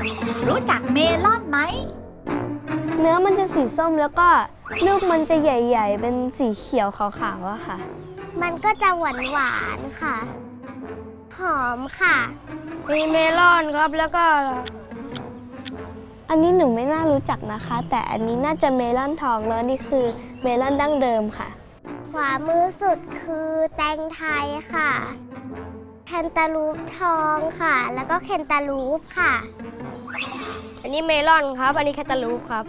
รู้จักเมลอนไหมเนื้อมันจะสีส้มแล้วก็ลูกมันจะใหญ่ๆเป็นสีเขียวขาวๆอะค่ะมันก็จะหวานๆค่ะหอมค่ะมีเมลอนครับแล้วก็อันนี้หนูไม่น่ารู้จักนะคะแต่อันนี้น่าจะเมลอนทองแล้วนี่คือเมลอนดั้งเดิมค่ะขวามือสุดคือแตงไทยค่ะแคนตาลูปทองค่ะแล้วก็แคนตาลูปค่ะอันนี้เมลอนครับอันนี้แคนตาลูปครับ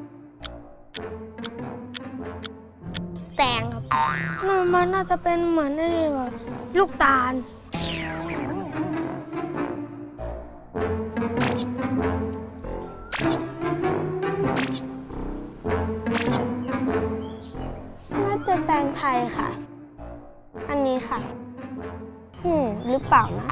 แตงครับมันน่าจะเป็นเหมือนนี่ค่ะลูกตาลน่าจะแตงไทยค่ะอันนี้ค่ะหรือเปล่านะ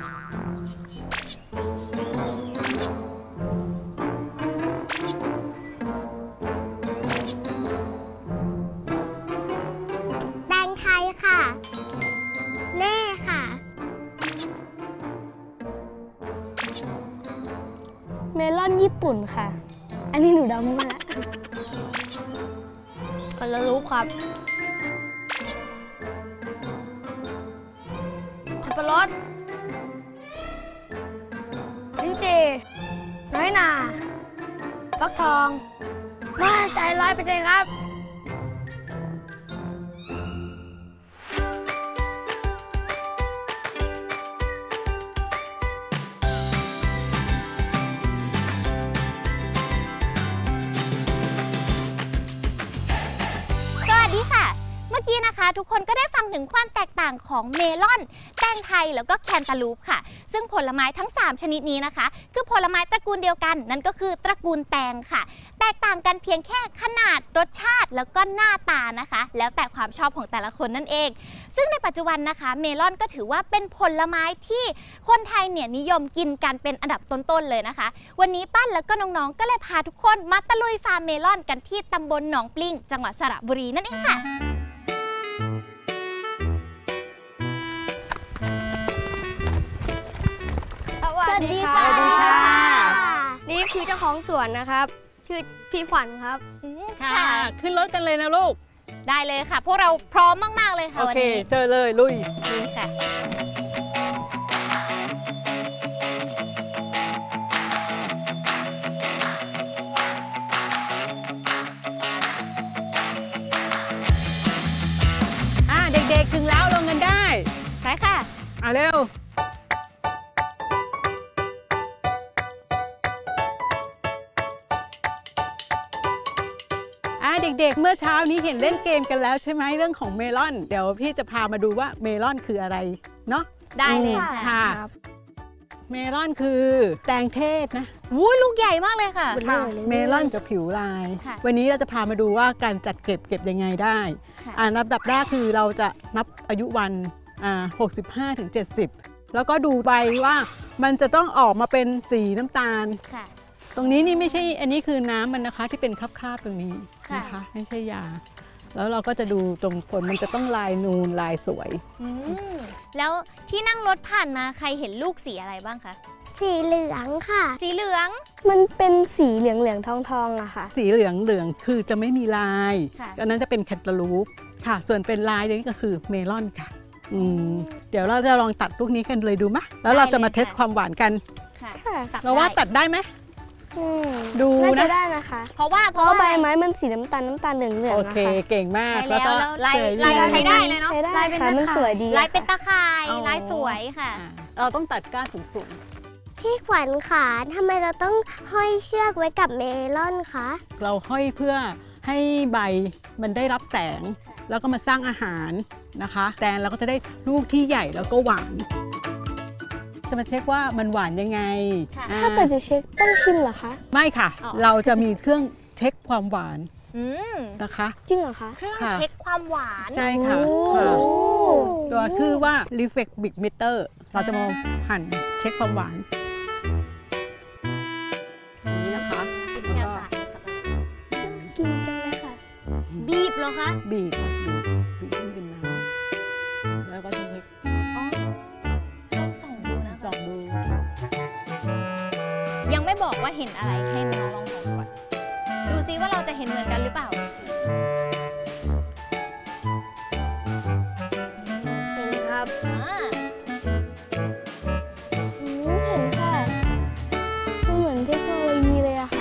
แตงไทยค่ะแน่ค่ะเมลอนญี่ปุ่นค่ะอันนี้หนูเดาไม่มาคนละรูปครับสับปะรดลิ้นจี่น้อยหนาฟักทองมั่นใจ100%ครับเมื่อกี้นะคะทุกคนก็ได้ฟังถึงความแตกต่างของเมลอนแตงไทยแล้วก็แคนตาลูปค่ะซึ่งผลไม้ทั้ง3ชนิดนี้นะคะคือผลไม้ตระกูลเดียวกันนั่นก็คือตระกูลแตงค่ะแตกต่างกันเพียงแค่ขนาดรสชาติแล้วก็หน้าตานะคะแล้วแต่ความชอบของแต่ละคนนั่นเองซึ่งในปัจจุบันนะคะเมลอนก็ถือว่าเป็นผลไม้ที่คนไทยเนี่ยนิยมกินกันเป็นอันดับต้นๆเลยนะคะวันนี้ปั้นแล้วก็น้องๆก็เลยพาทุกคนมาตะลุยฟาร์มเมลอนกันที่ตำบลหนองปลิงจังหวัดสระบุรีนั่นเองค่ะสวัสดีค่ะนี่คือเจ้าของสวนนะครับชื่อพี่ขวัญครับค่ะขึ้นรถกันเลยนะลูกได้เลยค่ะพวกเราพร้อมมากๆเลยค่ะโอเคเจอเลยลุยนี่ค่ะเด็กๆถึงแล้วลงกันได้ไปค่ะเร็วเด็กๆเมื่อเช้านี้เห็นเล่นเกมกันแล้วใช่ไหมเรื่องของเมลอนเดี๋ยวพี่จะพามาดูว่าเมลอนคืออะไรเนาะได้เลยค่ะเมลอนคือแตงเทศนะลูกใหญ่มากเลยค่ะเมลอนกับผิวลายวันนี้เราจะพามาดูว่าการจัดเก็บยังไงได้นับดับแรกคือเราจะนับอายุวัน65 ถึง 70แล้วก็ดูใบว่ามันจะต้องออกมาเป็นสีน้ำตาลตรงนี้นี่ไม่ใช่อันนี้คือน้ำมันนะคะที่เป็นคราบๆตรงนี้นะคะไม่ใช่ยาแล้วเราก็จะดูตรงผลมันจะต้องลายนูนลายสวยแล้วที่นั่งรถผ่านมาใครเห็นลูกสีอะไรบ้างคะสีเหลืองค่ะสีเหลืองมันเป็นสีเหลืองๆทองๆอะค่ะสีเหลืองคือจะไม่มีลายอันนั้นจะเป็นแคนตาลูปค่ะส่วนเป็นลายนี้ก็คือเมลอนค่ะเดี๋ยวเราจะลองตัดลูกนี้กันเลยดูไหมแล้วเราจะมาเทสความหวานกันเราว่าตัดได้ไหมดูนะได้นะคะเพราะว่าใบไม้มันสีน้ำตาลเหลืองๆโอเคเก่งมากแล้วก็ลายใช้ได้เลยเนาะลายเป็นมันสวยดีลายเป็นตะข่ายลายสวยค่ะเราต้องตัดก้านสูงพี่ขวัญขาทำไมเราต้องห้อยเชือกไว้กับเมลอนคะเราห้อยเพื่อให้ใบมันได้รับแสงแล้วก็มาสร้างอาหารนะคะแตงเราก็จะได้ลูกที่ใหญ่แล้วก็หวานจะมาเช็คว่ามันหวานยังไงถ้าเกิดจะเช็คต้องชิมเหรอคะไม่ค่ะเราจะมีเครื่องเช็คความหวานนะคะจริงเหรอคะเครื่องเช็คความหวานใช่ค่ะตัวคือว่า reflect big meter เราจะมาหั่นเช็คความหวานนี้นะคะกินจังเลยค่ะบีบเหรอคะบีบขึ้นเป็นน้ำแล้วก็จะเช็คส่องดูยังไม่บอกว่าเห็นอะไรให้น้องลองบอกก่อนดูซิว่าเราจะเห็นเหมือนกันหรือเปล่าเห็นครับเห็นค่ะมันเหมือนเทคโนโลยีเลยอะค่ะ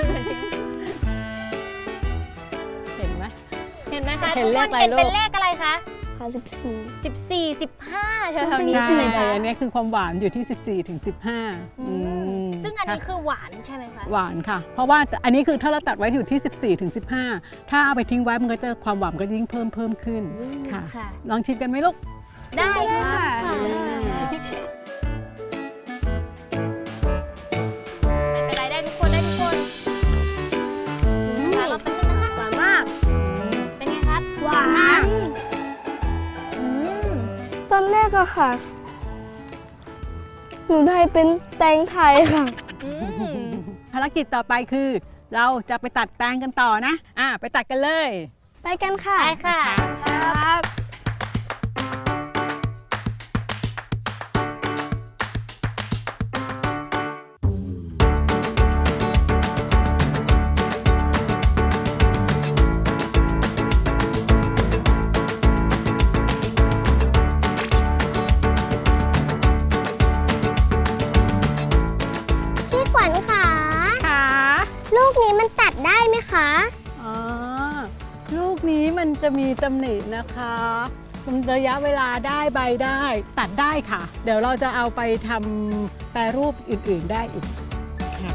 เห็นไหมเห็นไหมคะเห็ทุนกเลคขนอะไรเห็นเป็นลูกเลขอะไรคะค่ะ 14 15แถวๆนี้ใช่ใช่ไหมคะอันนี้คือความหวานอยู่ที่14 ถึง 15 ซึ่งอันนี้คือหวานใช่ไหมคะหวานค่ะเพราะว่าอันนี้คือถ้าเราตัดไว้อยู่ที่14 ถึง 15ถ้าเอาไปทิ้งไว้มันก็จะความหวานก็ยิ่งเพิ่มขึ้นค่ะลองชิมกันไหมลูกได้ค่ะไม่เป็นไรได้ทุกคนได้ทุกคนเราเป็นนะคะหวานมากเป็นไงครับหวานตอนแรกอะค่ะหนูได้เป็นแตงไทยค่ะภารกิจต่อไปคือเราจะไปตัดแตงกันต่อนะไปตัดกันเลยไปกันค่ะไปค่ะครับลูกนี้มันตัดได้ไหมคะลูกนี้มันจะมีตำหนินะคะมันระยะเวลาได้ใบได้ตัดได้ค่ะเดี๋ยวเราจะเอาไปทำแปรรูปอื่นๆได้อีกค่ะ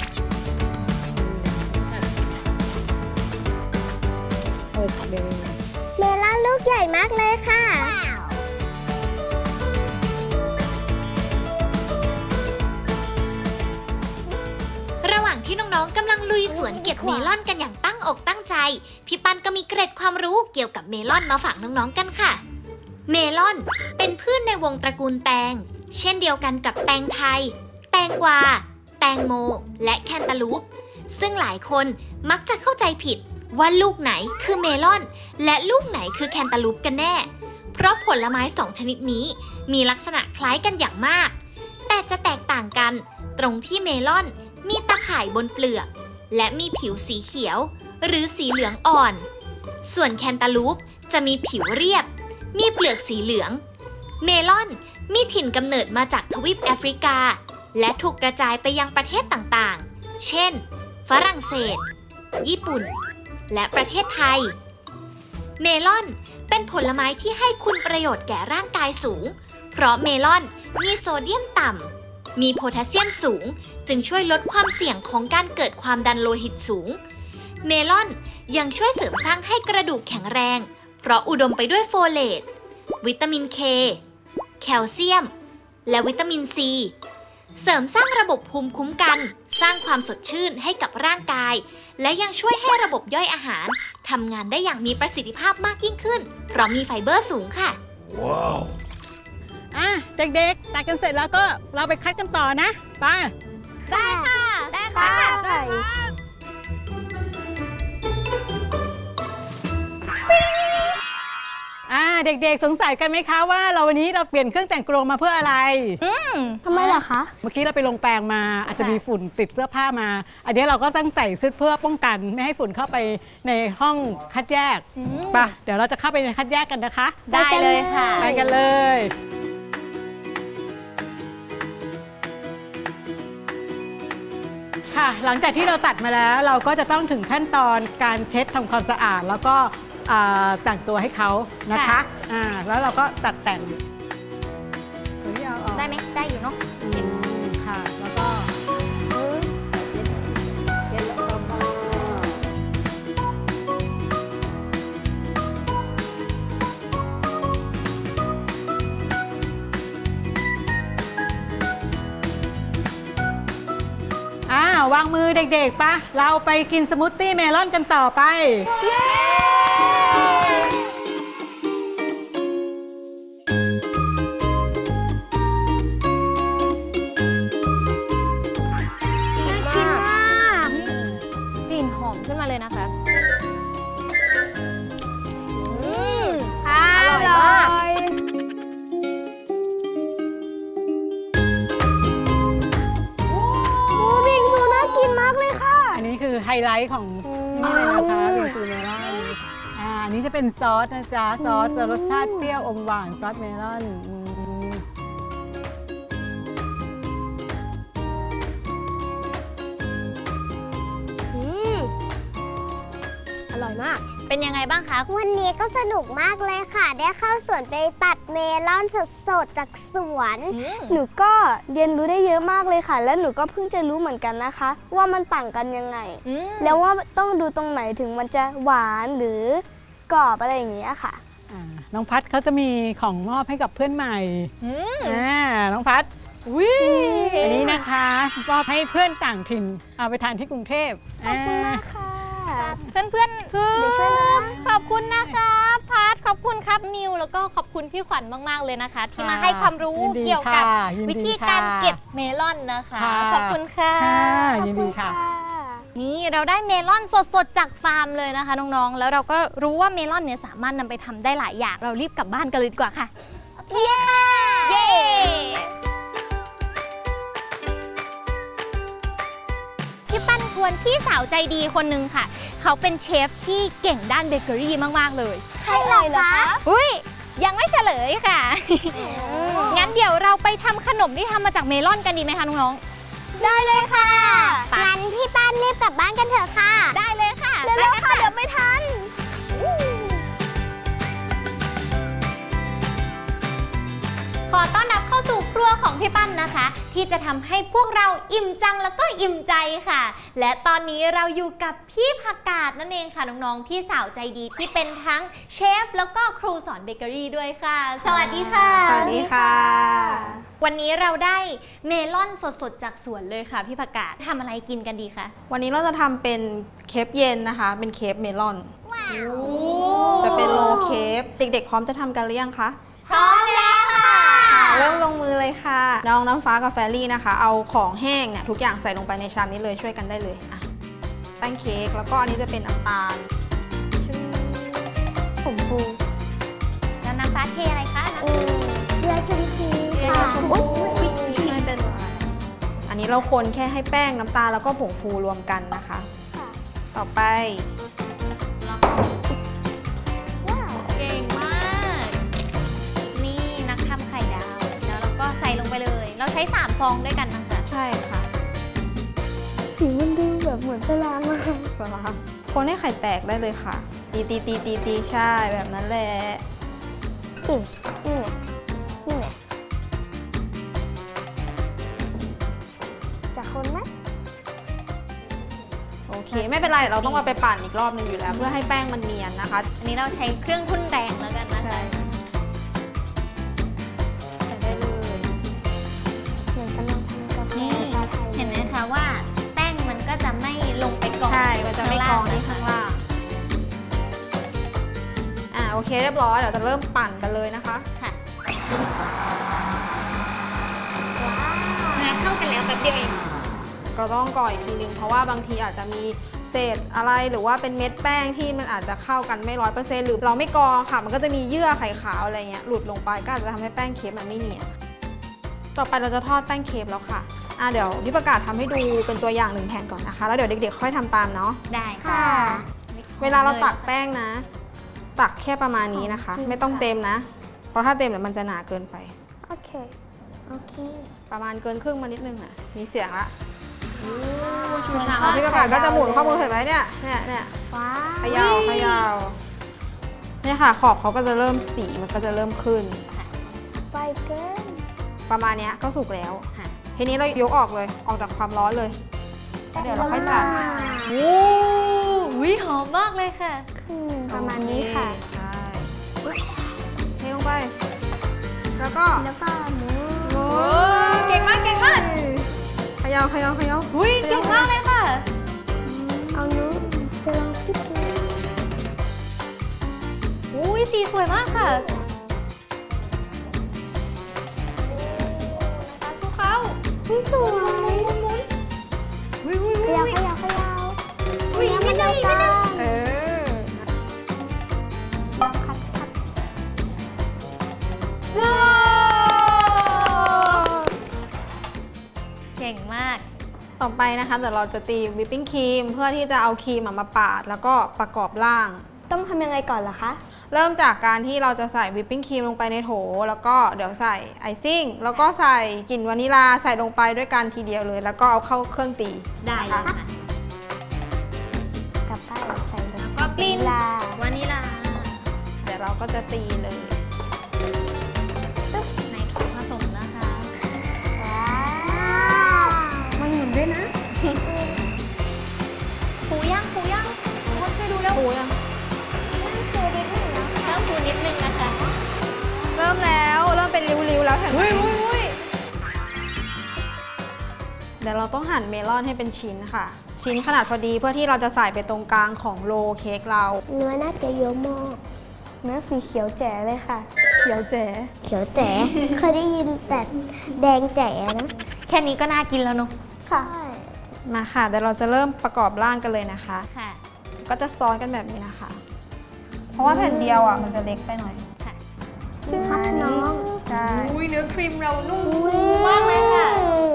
โอเคเมลอนลูกใหญ่มากเลยค่ะระหว่างที่น้องๆกำลังลุยสวนเก็บเมลอนกันอย่างตั้งอกตั้งใจพี่ปันก็มีเกร็ดความรู้เกี่ยวกับเมลอนมาฝากน้องๆกันค่ะเมลอนเป็นพืชในวงตระกูลแตงเช่นเดียวกันกับแตงไทยแตงกวาแตงโมและแคนตาลูปซึ่งหลายคนมักจะเข้าใจผิดว่าลูกไหนคือเมลอนและลูกไหนคือแคนตาลูปกันแน่เพราะผลไม้2ชนิดนี้มีลักษณะคล้ายกันอย่างมากแต่จะแตกต่างกันตรงที่เมลอนมีตาข่ายบนเปลือกและมีผิวสีเขียวหรือสีเหลืองอ่อนส่วนแคนตาลูปจะมีผิวเรียบมีเปลือกสีเหลืองเมลอนมีถิ่นกำเนิดมาจากทวีปแอฟริกาและถูกกระจายไปยังประเทศต่างๆเช่นฝรั่งเศสญี่ปุ่นและประเทศไทยเมลอนเป็นผลไม้ที่ให้คุณประโยชน์แก่ร่างกายสูงเพราะเมลอนมีโซเดียมต่ำมีโพแทสเซียมสูงจึงช่วยลดความเสี่ยงของการเกิดความดันโลหิตสูงเมลอนยังช่วยเสริมสร้างให้กระดูกแข็งแรงเพราะอุดมไปด้วยโฟเลตวิตามินเคแคลเซียมและวิตามินซีเสริมสร้างระบบภูมิคุ้มกันสร้างความสดชื่นให้กับร่างกายและยังช่วยให้ระบบย่อยอาหารทำงานได้อย่างมีประสิทธิภาพมากยิ่งขึ้นเพราะมีไฟเบอร์สูงค่ะว้าวเด็กๆตัดกันเสร็จแล้วก็เราไปคัดกันต่อนะไปได้ค่ะได้ค่ะเด็กๆสงสัยกันไหมคะว่าวันนี้เราเปลี่ยนเครื่องแต่งกรงมาเพื่ออะไรทำไมล่ะคะเมื่อกี้เราไปลงแปรงมาอาจจะมีฝุ่นติดเสื้อผ้ามาอันนี้เราก็ต้องใส่ชุดเพื่อป้องกันไม่ให้ฝุ่นเข้าไปในห้องคัดแยกไปเดี๋ยวเราจะเข้าไปในคัดแยกกันนะคะได้เลยค่ะไปกันเลยค่ะหลังจากที่เราตัดมาแล้วเราก็จะต้องถึงขั้นตอนการเช็ดทำความสะอาดแล้วก็แต่งตัวให้เขานะคะแล้วเราก็ตัดแต่งได้ไหมได้อยู่เนาะค่ะแล้วก็เช็ดแล้วก็วางมือเด็กๆปะเราไปกินสมูทตี้เมลอนกันต่อไปขึ้นมาเลยนะคะอร่อยมากพฮไลท์ของนี่เลยนะคะบิงซูเมลอนอันนี้จะเป็นซอสนะจ๊ะซอสรสชาติเปรี้ยวอมหวานซอสเมลอนอร่อยมากเป็นยังไงบ้างคะวันนี้ก็สนุกมากเลยค่ะ ได้เข้าสวนไปตัดเมลอนสดๆจากสวนหนูก็เรียนรู้ได้เยอะมากเลยค่ะ แล้วหนูก็เพิ่งจะรู้เหมือนกันนะคะ ว่ามันต่างกันยังไง แล้วว่าต้องดูตรงไหนถึงมันจะหวานหรือกรอบอะไรอย่างเงี้ยค่ะน้องพัดเขาจะมีของมอบให้กับเพื่อนใหม่น้องพัดอันนี้นะคะมอบให้เพื่อนต่างถิ่นเอาไปทานที่กรุงเทพขอบคุณมากค่ะเพื่อนๆคือขอบคุณนะคะพัดขอบคุณครับนิวแล้วก็ขอบคุณพี่ขวัญมากๆเลยนะคะ ที่มาให้ความรู้เกี่ยวกับวิธีการเก็บเมลอนนะคะขอบคุณค่ะยินดีค่ะนี่เราได้เมลอนสดๆจากฟาร์มเลยนะคะน้องๆแล้วเราก็รู้ว่าเมลอนเนี่ยสามารถนำไปทำได้หลายอย่างเรารีบกลับบ้านกันเลยดีกว่าค่ะเย้พี่ปั้นชวนพี่สาวใจดีคนหนึ่งค่ะเขาเป็นเชฟที่เก่งด้านเบเกอรี่มากๆเลยใครเหรอคะยังไม่เฉลยค่ะ งั้นเดี๋ยวเราไปทำขนมที่ทำมาจากเมลอนกันดีไหมคะน้องๆได้เลยค่ะงั้นพี่ปั้นรีบกลับบ้านกันเถอะค่ะได้เลยค่ะเร็วๆค่ะเดี๋ยวไม่ทันขอต้อนรับเข้าสู่ครัวของพี่ปั้นนะคะที่จะทำให้พวกเราอิ่มจังแล้วก็อิ่มใจค่ะและตอนนี้เราอยู่กับพี่ผักกาดนั่นเองค่ะน้องๆพี่สาวใจดีที่เป็นทั้งเชฟแล้วก็ครูสอนเบเกอรี่ด้วยค่ะสวัสดีค่ะสวัสดีค่ะวันนี้เราได้เมลอนสดๆจากสวนเลยค่ะพี่ผักกาดทำอะไรกินกันดีคะวันนี้เราจะทำเป็นเคปเย็นนะคะเป็นเคปเมลอนจะเป็นโลเคปเด็กๆพร้อมจะทำกันหรือยังคะพร้อมแล้วค่ะเริ่มลงมือเลยค่ะน้องน้ำฟ้ากับแฟรี่นะคะเอาของแห้งเนี่ยทุกอย่างใส่ลงไปในชามนี้เลยช่วยกันได้เลยแป้งเค้กแล้วก็อันนี้จะเป็นน้ำตาลผงฟูแล้วน้ำฟ้าเทอะไรคะเกลือชมพูค่ะไม่เป็นไรอันนี้เราคนแค่ให้แป้งน้ำตาลแล้วก็ผงฟูรวมกันนะคะต่อไปเก่งมากนี่นักทำไข่ดาวแล้วเราก็ใส่ลงไปเลยเราใช้3ฟองด้วยกันนะคะใช่ค่ะสีมันดูแบบเหมือนสลามอะสลามคนให้ไข่แตกได้เลยค่ะตีใช่แบบนั้นแหละนี่ไงจะคนไหมโอเคไม่เป็นไรเราต้องมาไปปั่นอีกรอบนึงอยู่แล้วเพื่อให้แป้งมันเนียนนะคะอันนี้เราใช้เครื่องทุ่นแรงแล้วกันนะคะใส่ได้เลยเหมือนกำลังทำกาแฟเห็นไหมคะว่าแป้งมันก็จะไม่ลงไปกองใช่มันจะไม่กองที่ข้างล่างโอเคเรียบร้อยเดี๋ยวจะเริ่มปั่นกันเลยนะคะค่ะเข้ากันแล้วแป๊บเดียวเองเราต้องก่ออีกทีนึงเพราะว่าบางทีอาจจะมีเศษอะไรหรือว่าเป็นเม็ดแป้งที่มันอาจจะเข้ากันไม่100%หรือเราไม่กรองค่ะมันก็จะมีเยื่อไข่ขาวอะไรเงี้ยหลุดลงไปก็อาจจะทำให้แป้งเค้กมันไม่เนียนต่อไปเราจะทอดแป้งเค้กแล้วค่ะเดี๋ยวพี่ประกาศทำให้ดูเป็นตัวอย่าง1แผ่นก่อนนะคะแล้วเดี๋ยวเด็กๆค่อยทำตามเนาะได้ค่ะเวลาเราตักแป้งนะตักแค่ประมาณนี้นะคะไม่ต้องเต็มนะเพราะถ้าเต็มเดี๋ยวมันจะหนาเกินไปโอเคประมาณเกินครึ่งมานิดนึงนะมีเสียงละชูชาพี่ประกาศก็จะหมุนข้อมือเห็นไหมเนี่ยขยาวเนี่ยค่ะขอบเขาก็จะเริ่มสีมันก็จะเริ่มขึ้นไฟเกินประมาณนี้ก็สุกแล้วทีนี้เรายกออกเลยออกจากความร้อนเลยเดี๋ยวเราค่อยจัดหอมมากเลยค่ะประมาณนี้ค่ะใช่เทลงไปแล้วก็เก่งมากขยาวเก่งมากเลยค่ะเอานิ้วจะลองคิดดูสีสวยมากค่ะเขาสวยขยาวนิดนึงเก่งมากต่ออไปนะคะเดี๋ยวเราจะตีวิปปิ้งครีมเพื่อที่จะเอาครีมมาปาดแล้วก็ประกอบร่างต้องทำยังไงก่อนล่ะคะเริ่มจากการที่เราจะใส่วิปปิ้งครีมลงไปในโถแล้วก็เดี๋ยวใส่ไอซิ่งแล้วก็ใส่กลิ่นวานิลาใส่ลงไปด้วยกันทีเดียวเลยแล้วก็เอาเข้าเครื่องตีได้ค่ะกลับไปใส่แล้วก็กลิ่นวานิลาเดี๋ยวเราก็จะตีเลยในถุงผสมนะคะว้าวมันหมุนด้วยนะปูย่างช่วยดูแล้วปูย่างเริ่มปูนิดนึงนะคะเริ่มเป็นริ้วๆแล้วเห็นไหมเดี๋ยวเราต้องหั่นเมลอนให้เป็นชิ้นค่ะชิ้นขนาดพอดีเพื่อที่เราจะใส่ไปตรงกลางของโรลเค้กเราเนื้อน่าจะเยอะมากเนื้อสีเขียวแจ๋เลยค่ะเขียวแจ๋เคยได้ยินแต่แดงแจ๋นะแค่นี้ก็น่ากินแล้วเนาะค่ะมาค่ะเดี๋ยวเราจะเริ่มประกอบร่างกันเลยนะคะค่ะก็จะซ้อนกันแบบนี้นะคะเพราะว่าแผ่นเดียวมันจะเล็กไปหน่อยค่ะชื่อน้องใช่เนื้อครีมเรานุ่มมากเลยค่ะ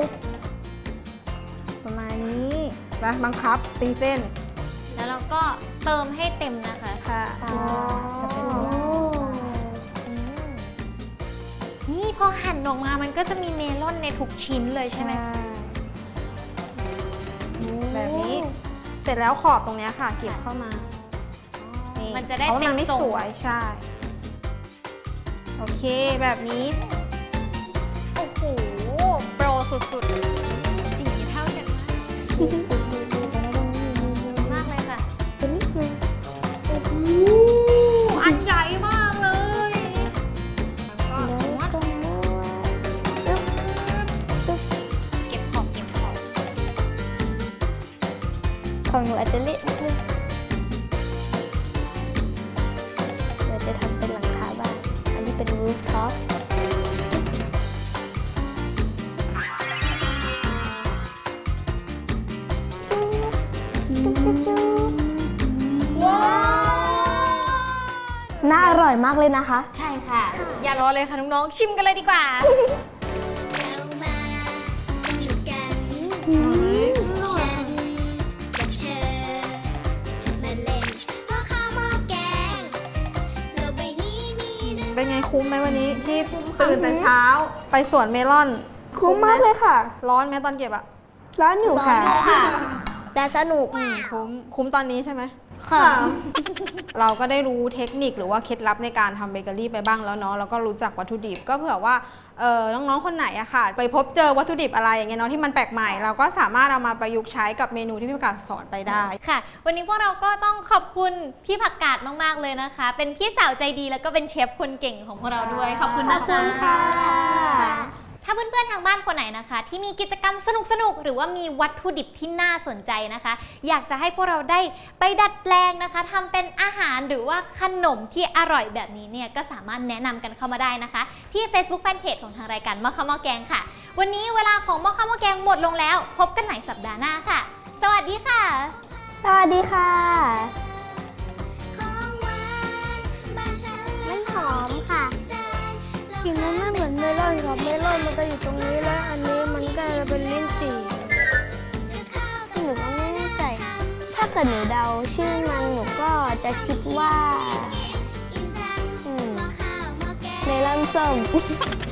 ประมาณนี้บังคับตีเส้นแล้วเราก็เติมให้เต็มนะคะค่ะนี่พอหั่นออกมามันก็จะมีเมลอนในทุกชิ้นเลยใช่ไหมแบบนี้เสร็จแล้วขอบตรงนี้ค่ะเก็บเข้ามามันจะได้เต็มสวยใช่โอเคแบบนี้โอ้โหโปรสุดๆสีเท่ากันมากเลยค่ะอันใหญ่มากเลยเก็บขอบของหนูอาจจะเละนิดนึงเราจะทำเป็นหลังคาบ้านอันนี้เป็นรูฟท็อปน่าอร่อยมากเลยนะคะใช่ค่ะอย่ารอเลยค่ะน้องๆชิมกันเลยดีกว่าเป็นไงคุ้มไหมวันนี้ที่ตื่นแต่เช้าไปสวนเมลอนคุ้มมากเลยค่ะร้อนไหมตอนเก็บอะร้อนอยู่ค่ะแต่สนุกคุ้มตอนนี้ใช่ไหมค่ะเราก็ได้รู้เทคนิคหรือว่าเคล็ดลับในการทำเบเกอรี่ไปบ้างแล้วเนาะแล้วก็รู้จักวัตถุดิบก็เผื่อว่าน้องๆคนไหนอะค่ะไปพบเจอวัตถุดิบอะไรอย่างเงี้ยเนาะที่มันแปลกใหม่เราก็สามารถเอามาประยุกต์ใช้กับเมนูที่พี่ผักกาดสอนไปได้ค่ะวันนี้พวกเราก็ต้องขอบคุณพี่ผักกาดมากๆเลยนะคะเป็นพี่สาวใจดีแล้วก็เป็นเชฟคนเก่งของพวกเราด้วยขอบคุณนะคะถ้าเพื่อนๆทางบ้านคนไหนนะคะที่มีกิจกรรมสนุกๆหรือว่ามีวัตถุดิบที่น่าสนใจนะคะอยากจะให้พวกเราได้ไปดัดแปลงนะคะทำเป็นอาหารหรือว่าขนมที่อร่อยแบบนี้เนี่ยก็สามารถแนะนำกันเข้ามาได้นะคะที่ Facebook Fanpage ของทางรายการหม้อข้าวหม้อแกงค่ะวันนี้เวลาของหม้อข้าวหม้อแกงหมดลงแล้วพบกันใหม่สัปดาห์หน้าค่ะสวัสดีค่ะสวัสดีค่ะมันหอมค่ะกลิ่นมันไม่เหมือนเมลอนครับเมลอนมันจะอยู่ตรงนี้แล้วอันนี้มันก็จะเป็นลิ้นจี่หนูก็ไม่แน่ใจถ้าเกิดหนูเดาชื่อมันหนูก็จะคิดว่าเมลอนส้ม